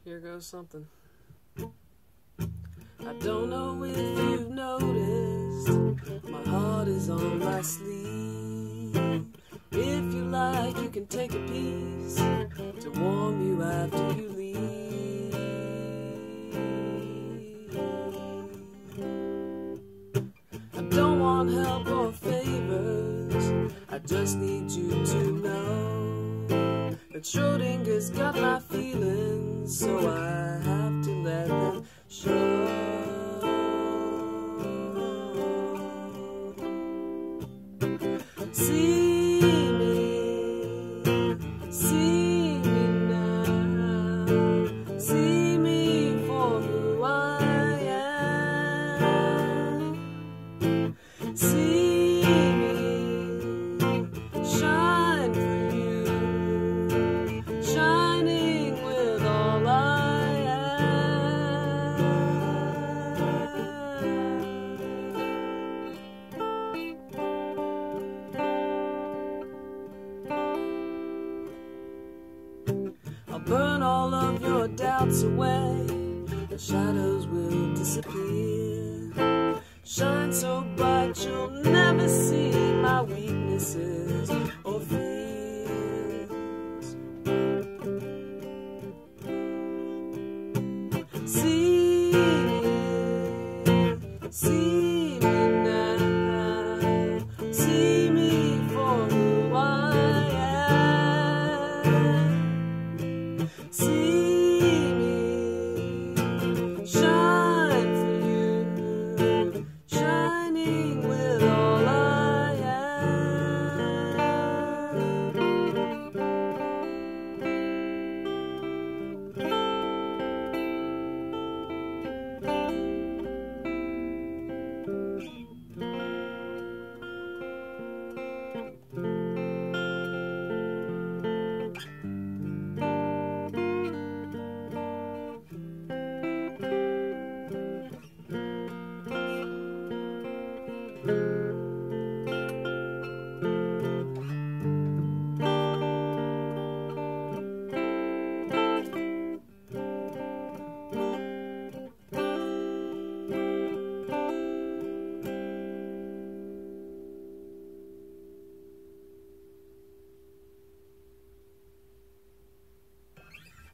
Here goes something. I don't know if you've noticed, my heart is on my sleeve. If you like, you can take a piece to warm you after you leave. I don't want help or favors, I just need you to know that Schrodinger's got my feelings, so I have to let them show. See me now, see me for who I am. See me shine for you, shining with all I I'll burn all of your doubts away, the shadows will disappear. Shine so bright you'll never see my weaknesses or fears. See me now, see me for who I am. See